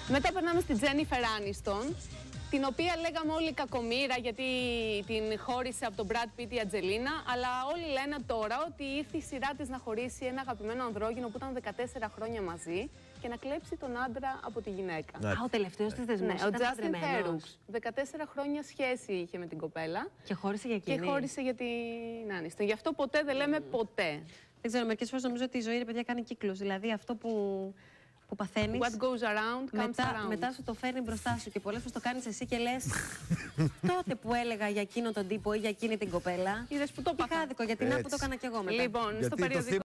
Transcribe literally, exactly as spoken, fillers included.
Μετά περνάμε στη Τζένιφερ Άνιστον, την οποία λέγαμε όλοι κακομοίρα γιατί την χώρισε από τον Μπραντ Πιτ η Ατζελίνα, αλλά όλοι λένε τώρα ότι ήρθε η σειρά της να χωρίσει ένα αγαπημένο ανδρόγυνο που ήταν δεκατέσσερα χρόνια μαζί και να κλέψει τον άντρα από τη γυναίκα. Α, ο τελευταίος της δεσμός ναι, ήταν ο Justin παντρεμένος. Theroux. δεκατέσσερα χρόνια σχέση είχε με την κοπέλα. Και χώρισε για εκείνη. Και χώρισε για την Άνιστον. Γι' αυτό ποτέ δεν λέμε mm. ποτέ. Δεν ξέρω, μερικές φορές νομίζω ότι η ζωή, ρε παιδιά, κάνει κύκλους. Δηλαδή αυτό που, που παθαίνεις. What goes around comes μετά, around. μετά σου το φέρνει μπροστά σου και πολλές φορές το κάνεις εσύ και λες τότε που έλεγα για εκείνο τον τύπο ή για εκείνη την κοπέλα. Είδες που το είχα άδικο, γιατί να που το έκανα κι εγώ μετά. Λοιπόν, γιατί στο περιοδικό.